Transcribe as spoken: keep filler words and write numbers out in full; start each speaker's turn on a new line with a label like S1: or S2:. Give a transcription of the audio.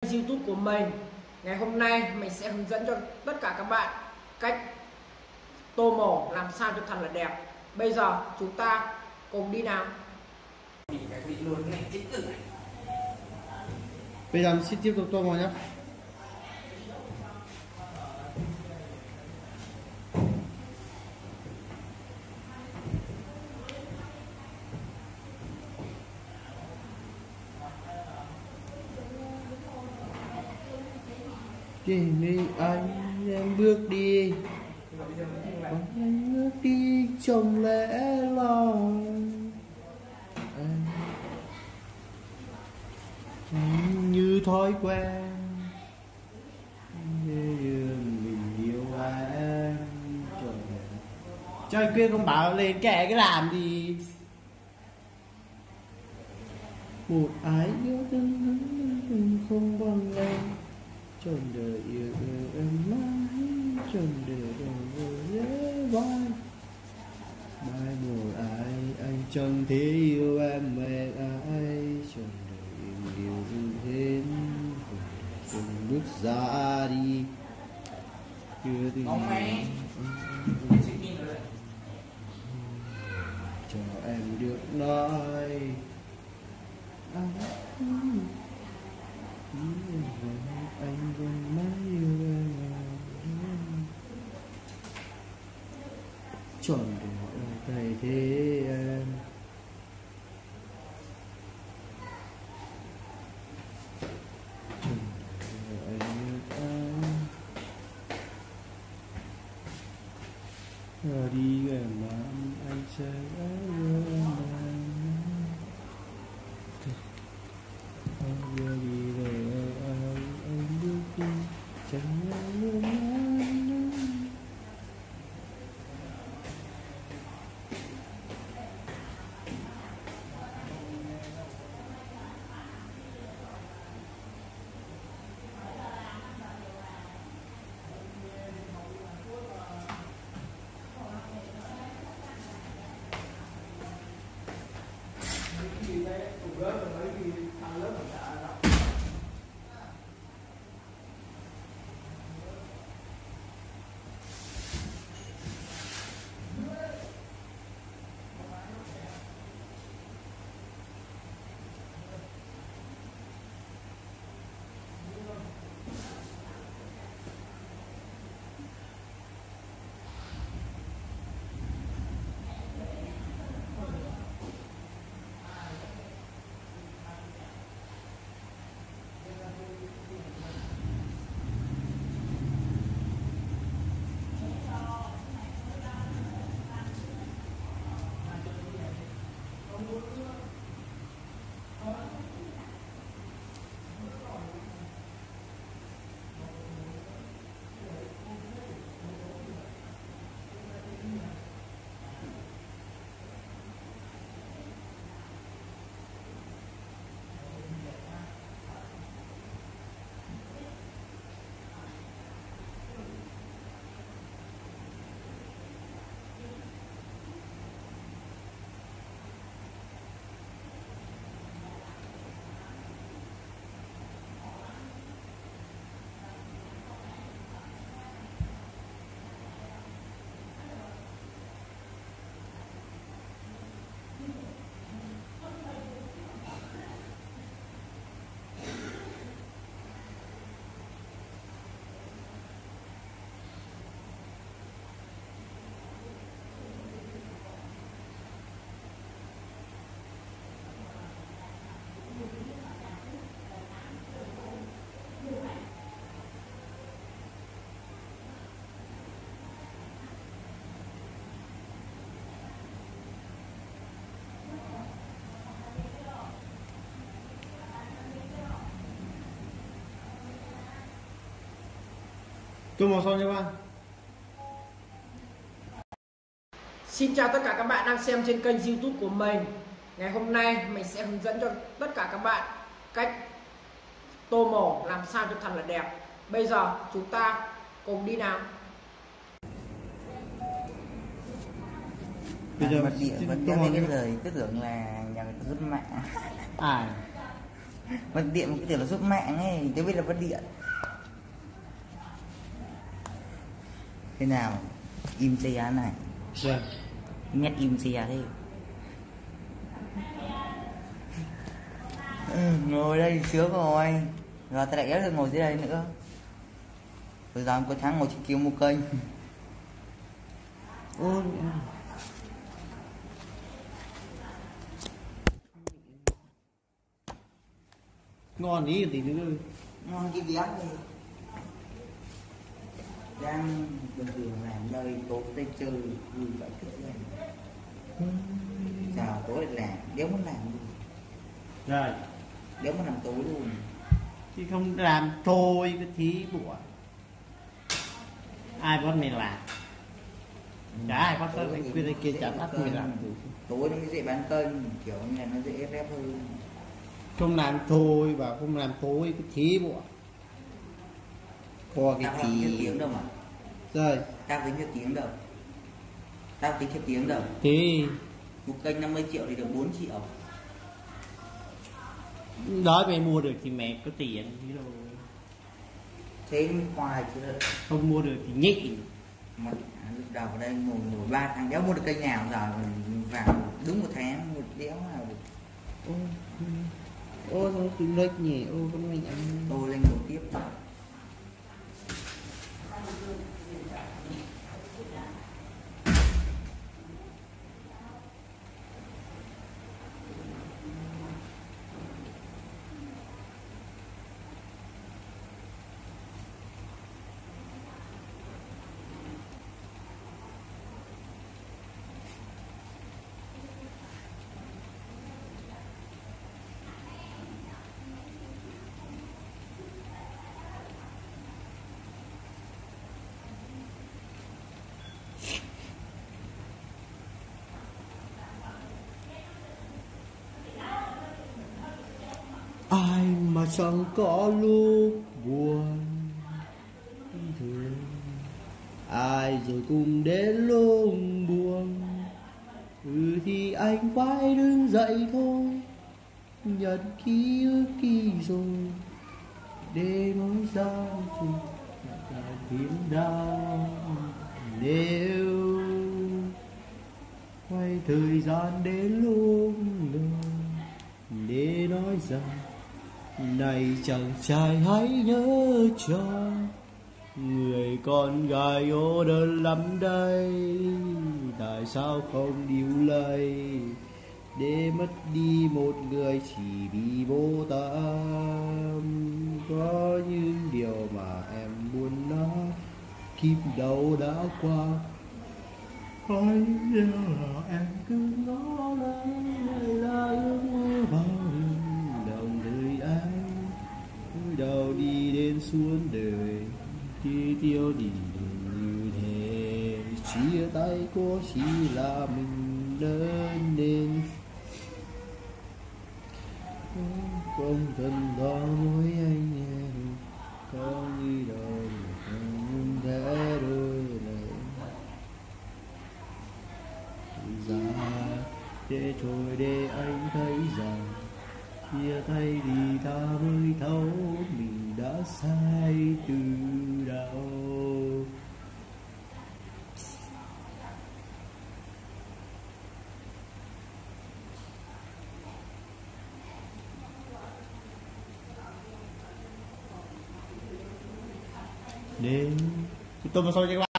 S1: YouTube của mình. Ngày hôm nay mình sẽ hướng dẫn cho tất cả các bạn cách tô mổ làm sao cho thật là đẹp. Bây giờ chúng ta cùng đi nào.
S2: Bây giờ mình sẽ tiếp tục tô mổ nhé. Nhìn đi anh em bước đi, anh bước đi trong lẽ loi, anh như thói quen như mình yêu anh. Trời kia không bảo lên kẻ cái làm gì. Một ai yêu thương không bằng em, trọn đời yêu em mãi, trọn đời đời nhớ vai. Mai một ai anh chẳng thể yêu em mẹ ai, trọn đời em yêu thêm từng bước ra đi. Chưa từng cho em được nói anh anh vẫn mãi yêu em, trọn đời thay thế em. Trọn đời anh yêu em, ở đi gần mà anh sẽ yêu em. Giờ đi về anh anh bước đi chẳng nhớ anh. Tô màu xong nha bạn.
S1: Xin chào tất cả các bạn đang xem trên kênh YouTube của mình. Ngày hôm nay mình sẽ hướng dẫn cho tất cả các bạn cách tô mổ làm sao cho thật là đẹp. Bây giờ chúng ta cùng đi nào.
S3: Bây giờ mất điện vẫn kéo lên cái lời cứ tưởng là nhà người ta rút mạng.
S2: À
S3: Mất điện cái tưởng là giúp mạng ấy, tôi biết là mất điện. Thế nào? Im xe án này.
S2: Vâng.
S3: Nhét im xe thế. Ừ, ngồi đây sướng rồi. Rồi ta lại kéo được ngồi dưới đây nữa. Bây giờ em có tháng ngồi trên kia mua kênh.
S2: Ôi. Ngon ý tí nữa.
S3: Ngon cái vé này. Đang bình thường làm nơi tối tới chơi vui vậy thích lên. Chào tối lại làm, đéo muốn làm luôn.
S2: Rồi.
S3: Đéo muốn làm tối luôn.
S2: Thì không làm thôi cái thí bụa. Ai bắt mày làm? Chả ai bắt tao cái kia kia chả bắt mày làm.
S3: Tối nó mới dễ bán kênh, kiểu như là nó dễ rép hơn.
S2: Không làm thôi và không làm thôi cái thí bụa. Có cái
S3: Tao làm theo
S2: gì
S3: tiếng đâu mà.
S2: rồi
S3: Tao tính theo tiếng đâu. Tao tính theo tiếng đâu.
S2: thì
S3: Một kênh năm mươi triệu thì được bốn triệu.
S2: đó mày mua được thì mẹ có tiền chứ đâu.
S3: Thế hoài chứ.
S2: Không mua được thì nhịn.
S3: Mà lúc đầu đây ngồi ngồi ba thằng đéo mua được kênh nào giờ vào đúng một tháng một đéo nào được.
S2: Ô, ô sao tôi lệch nhỉ, ô con mình ăn.
S3: Tôi lên ngồi tiếp.
S2: Ai mà chẳng có lúc buồn thương, ai rồi cùng đến lúc buồn. Ừ thì anh phải đứng dậy thôi, nhận ký ức kỳ rồi để nói ra chuyện càng biến đau. Nếu quay thời gian đến lúc đời để nói rằng này chàng trai hãy nhớ cho người con gái ô đơn lắm đây, tại sao không níu lấy để mất đi một người chỉ vì vô tâm. Có những điều mà em muốn nói kiếp đầu đã qua, có những điều mà em cứ ngó lên là ước mơ bao đồng thời anh cúi đầu đi đến suốt đời khi tiêu đi như thế. Chia tay có chỉ là mình lớn lên, không cần lo mỗi anh em có nghĩ đâu không thể đôi lời ra để thôi để anh thấy rằng chia tay thì ta mới thấu mình đã sai từ đầu. Đến tôi mà sao cho các bạn